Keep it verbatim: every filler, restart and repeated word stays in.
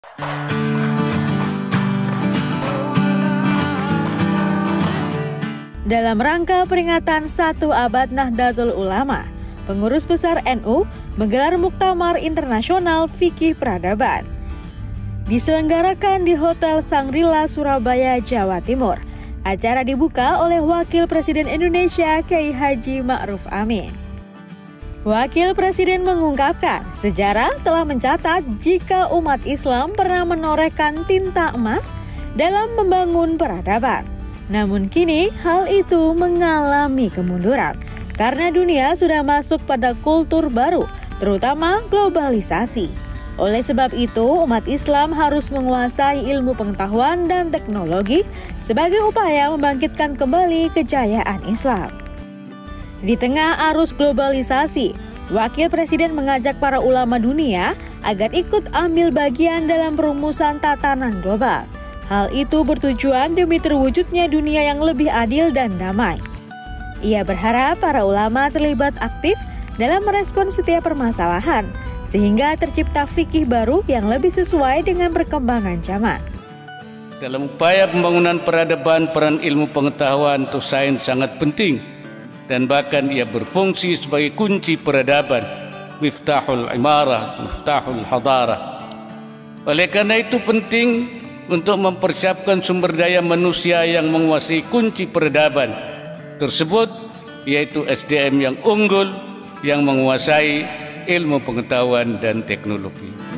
Dalam rangka peringatan satu abad Nahdlatul Ulama, Pengurus Besar N U menggelar Muktamar Internasional Fikih Peradaban. Diselenggarakan di Hotel Shangri-La, Surabaya, Jawa Timur. Acara dibuka oleh Wakil Presiden Indonesia Kiai Haji Ma'ruf Amin. Wakil Presiden mengungkapkan, sejarah telah mencatat jika umat Islam pernah menorehkan tinta emas dalam membangun peradaban. Namun kini hal itu mengalami kemunduran karena dunia sudah masuk pada kultur baru, terutama globalisasi. Oleh sebab itu, umat Islam harus menguasai ilmu pengetahuan dan teknologi sebagai upaya membangkitkan kembali kejayaan Islam. Di tengah arus globalisasi, Wakil Presiden mengajak para ulama dunia agar ikut ambil bagian dalam perumusan tatanan global. Hal itu bertujuan demi terwujudnya dunia yang lebih adil dan damai. Ia berharap para ulama terlibat aktif dalam merespon setiap permasalahan, sehingga tercipta fikih baru yang lebih sesuai dengan perkembangan zaman. Dalam upaya pembangunan peradaban, peran ilmu pengetahuan atau sains sangat penting, dan bahkan ia berfungsi sebagai kunci peradaban, miftahul imarah, miftahul hadarah. Oleh karena itu penting untuk mempersiapkan sumber daya manusia yang menguasai kunci peradaban tersebut, yaitu S D M yang unggul yang menguasai ilmu pengetahuan dan teknologi.